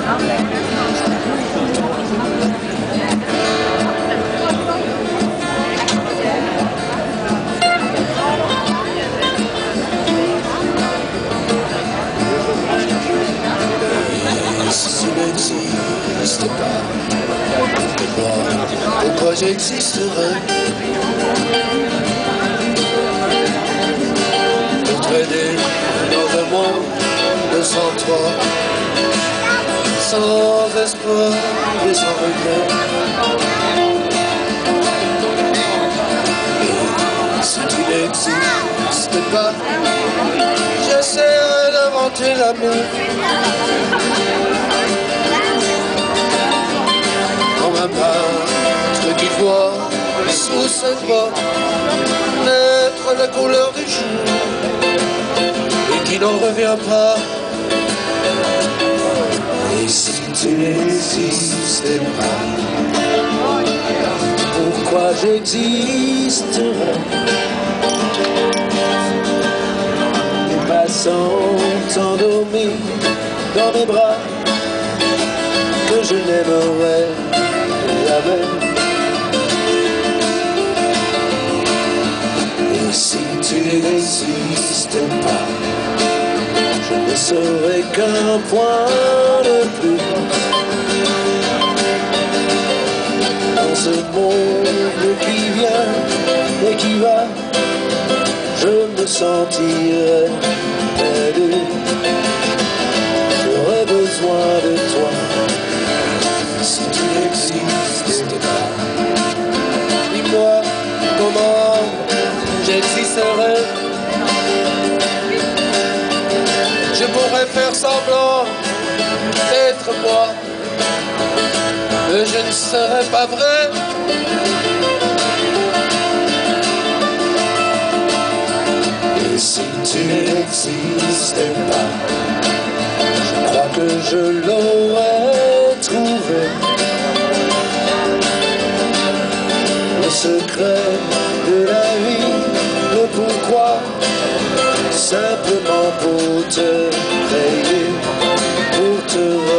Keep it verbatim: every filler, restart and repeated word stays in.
Si tu n'existais pas, pourquoi j'existerais? Pour traîner dans un monde sans toi, sans espoir et sans regret. Et si tu n'existais pas, j'essaierai d'inventer l'amour. Comme un peintre qui voit sous ses doigts naître la couleur du jour et qui n'en revient pas. Et si tu n'existais pas, pourquoi j'existerais? Les passants endormis dans mes bras, que je n'aimerais jamais. Et si tu n'existais pas, je ne serais qu'un point de plus dans ce monde qui vient et qui va. Je me sentirais perdu. J'aurais besoin de toi. Si tu n'existais pas, dis-moi comment j'existerais. Je pourrais faire semblant d'être moi, mais je ne serais pas vrai. Et si tu n'existais pas, je crois que je l'aurais trouvé. Le secret de la vie, le pourquoi, simplement pour te créer, pour te